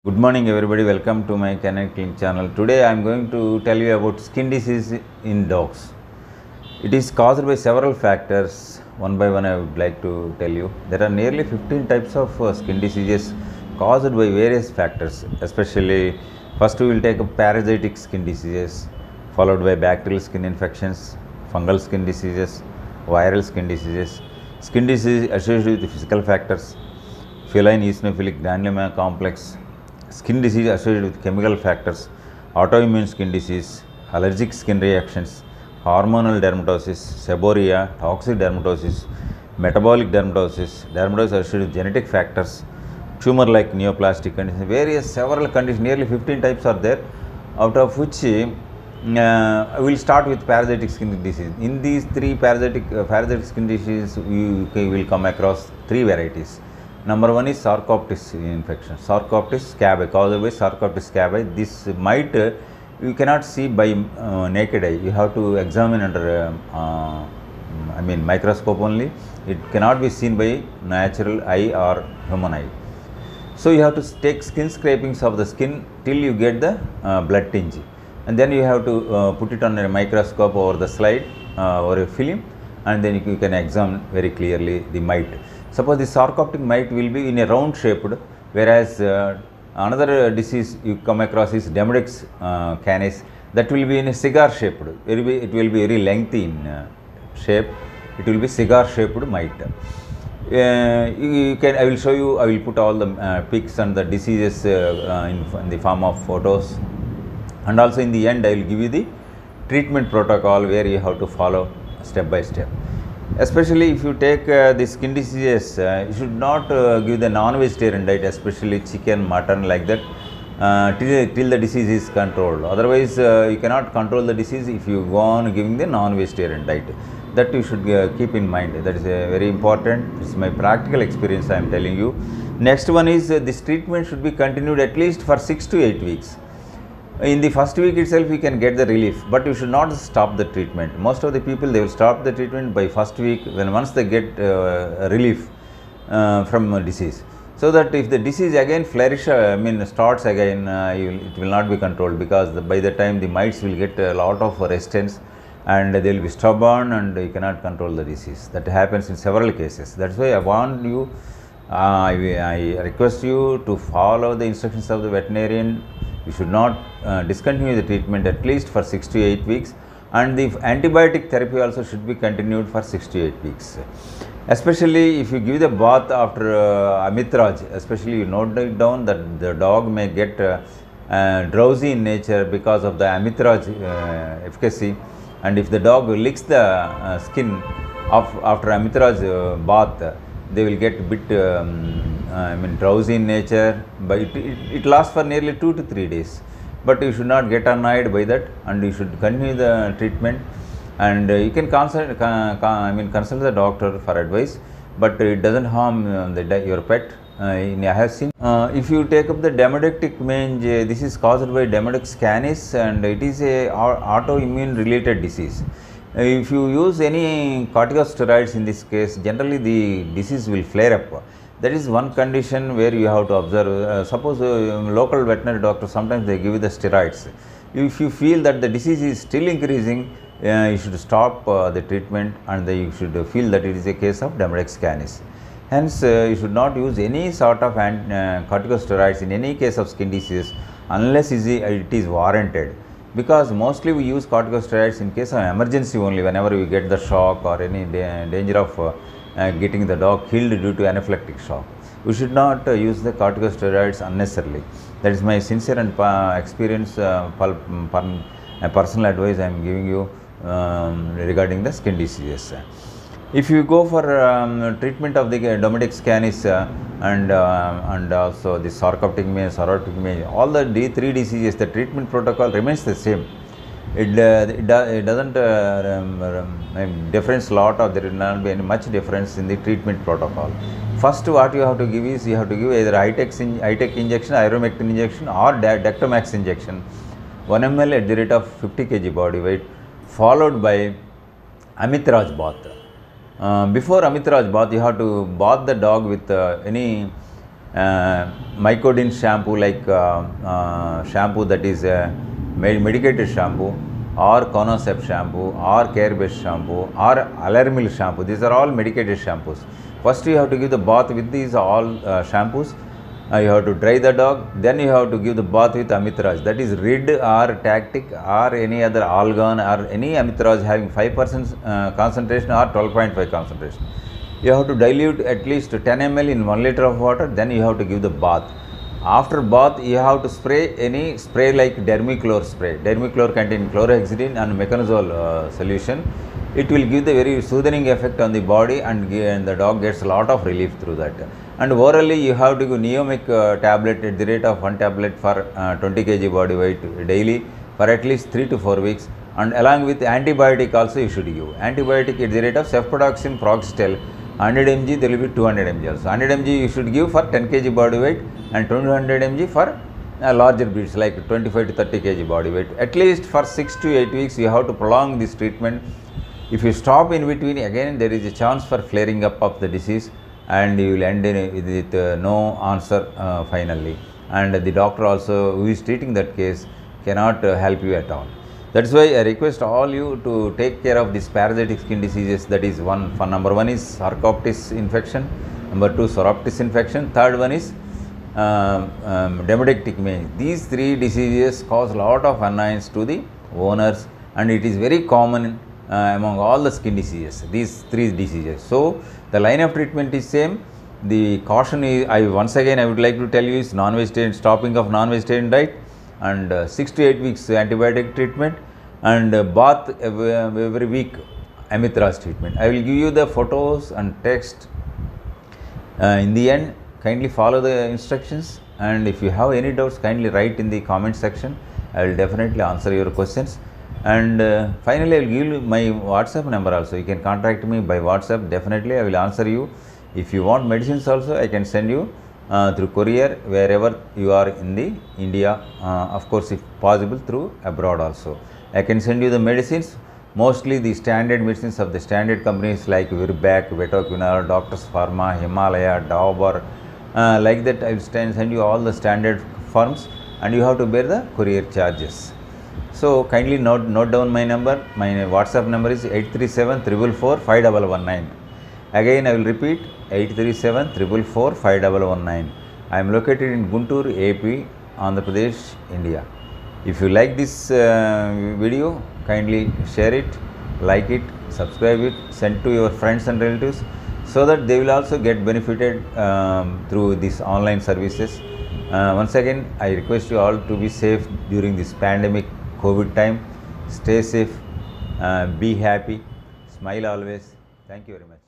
Good morning everybody, welcome to my Canine Clinic channel. Today I am going to tell you about skin disease in dogs. It is caused by several factors. One by one I would like to tell you. There are nearly 15 types of skin diseases caused by various factors. Especially first we will take up parasitic skin diseases, followed by bacterial skin infections, fungal skin diseases, viral skin diseases. Skin disease associated with physical factors, feline eosinophilic granuloma complex, skin disease associated with chemical factors, autoimmune skin disease, allergic skin reactions, hormonal dermatosis, seborrhea, toxic dermatosis, metabolic dermatosis, dermatosis associated with genetic factors, tumor-like neoplastic conditions, various several conditions, nearly 15 types are there, out of which we will start with parasitic skin disease. In these three parasitic skin diseases, we will come across three varieties. Number one is Sarcoptes infection. Sarcoptes scabi, caused by Sarcoptes scabi. This mite you cannot see by naked eye. You have to examine under microscope only. It cannot be seen by natural eye or human eye. So you have to take skin scrapings of the skin till you get the blood tinge, and then you have to put it on a microscope over the slide or a film, and then you can examine very clearly the mite. Suppose the Sarcoptic mite will be in a round shaped, whereas another disease you come across is Demodex canis, that will be in a cigar shaped. It will be very lengthy in shape. It will be cigar shaped mite. I will show you. I will put all the pics and the diseases in the form of photos, and also in the end I will give you the treatment protocol where you have to follow step by step. Especially if you take the skin diseases, you should not give the non-vegetarian diet, especially chicken, mutton, like that, till the disease is controlled. Otherwise, you cannot control the disease if you go on giving the non-vegetarian diet. That you should keep in mind. That is very important. This is my practical experience I am telling you. Next one is this treatment should be continued at least for 6 to 8 weeks. In the first week itself you can get the relief, but you should not stop the treatment. Most of the people, they will stop the treatment by first week when once they get relief from disease. So that if the disease again starts again, it will not be controlled, because by the time the mites will get a lot of resistance and they will be stubborn and you cannot control the disease. That happens in several cases. That's why I want you, I request you to follow the instructions of the veterinarian. You should not discontinue the treatment at least for 6 to 8 weeks, and the antibiotic therapy also should be continued for 6 to 8 weeks. Especially if you give the bath after Amitraj, especially you note it down that the dog may get drowsy in nature because of the Amitraj efficacy, and if the dog licks the skin after Amitraj bath, they will get a bit drowsy in nature, but it lasts for nearly 2 to 3 days. But you should not get annoyed by that, and you should continue the treatment, and you can consult the doctor for advice, but it doesn't harm your pet. I have seen. If you take up the Demodetic mange, this is caused by Demodex canis, and it is a autoimmune related disease. If you use any corticosteroids in this case, generally the disease will flare up. That is one condition where you have to observe. Suppose local veterinary doctor, sometimes they give you the steroids. If you feel that the disease is still increasing, you should stop the treatment, and you should feel that it is a case of Demodex canis. Hence, you should not use any sort of corticosteroids in any case of skin disease unless it is warranted. Because mostly we use corticosteroids in case of emergency only, whenever we get the shock or any danger of getting the dog killed due to anaphylactic shock. We should not use the corticosteroids unnecessarily. That is my sincere and experience, personal advice I am giving you regarding the skin diseases. If you go for treatment of the Demodex canis and also the Sarcoptic mange, all the three diseases, the treatment protocol remains the same. It doesn't difference a lot, or there will not be any much difference in the treatment protocol. First, what you have to give is, you have to give either Itec injection, Ivermectin injection, or Dectomax injection, 1 ml at the rate of 50 kg body weight, followed by Amitraj bath. Before Amitraj bath, you have to bath the dog with any Mycodin shampoo, like shampoo that is medicated shampoo, or Conocept shampoo, or Care-based shampoo, or Alarmil shampoo. These are all medicated shampoos. First you have to give the bath with these all shampoos. You have to dry the dog, then you have to give the bath with Amitraj, that is Rid or Tactic or any other Algon or any Amitraj having 5% concentration or 12.5 concentration. You have to dilute at least 10 ml in 1 liter of water, then you have to give the bath. After bath, you have to spray any spray like Dermichlor spray. Dermichlor containing chlorhexidine and meconazole solution. It will give the very soothing effect on the body, and the dog gets a lot of relief through that. And orally, you have to give Neomic tablet at the rate of 1 tablet for 20 kg body weight daily for at least 3 to 4 weeks. And along with antibiotic also you should give. Antibiotic at the rate of Cefpodoxin Proxetel, 100 mg, there will be 200 mg also. 100 mg you should give for 10 kg body weight, and 200 mg for larger breeds like 25 to 30 kg body weight. At least for 6 to 8 weeks you have to prolong this treatment. If you stop in between, again there is a chance for flaring up of the disease, and you will end with no answer finally. And the doctor also who is treating that case cannot help you at all. That's why I request all you to take care of these parasitic skin diseases. That is number one is Sarcoptes infection, number two Psoroptis infection, third one is Demodex mange. These three diseases cause a lot of annoyance to the owners, and it is very common among all the skin diseases, these three diseases. So the line of treatment is same. The caution is, once again I would like to tell you, is non-vegetarian, stopping of non-vegetarian diet, and 6 to 8 weeks antibiotic treatment, and bath every week Amitraj treatment. I will give you the photos and text in the end. Kindly follow the instructions, and if you have any doubts, kindly write in the comment section. I will definitely answer your questions. And finally, I will give you my WhatsApp number also. You can contact me by WhatsApp. Definitely, I will answer you. If you want medicines also, I can send you through courier wherever you are in the India. Of course, if possible, through abroad also. I can send you the medicines, mostly the standard medicines of the standard companies like Virbac, Vetoquinol, Doctors Pharma, Himalaya, Dauber. Like that, I will send you all the standard firms, and you have to bear the courier charges. So kindly note down my number. My WhatsApp number is 837 444 5119. Again I will repeat, 837 444 5119. I am located in Guntur, AP, Andhra Pradesh, India. If you like this video, kindly share it, like it, subscribe it, send to your friends and relatives, so that they will also get benefited through these online services. Once again, I request you all to be safe during this pandemic COVID time. Stay safe, be happy, smile always. Thank you very much.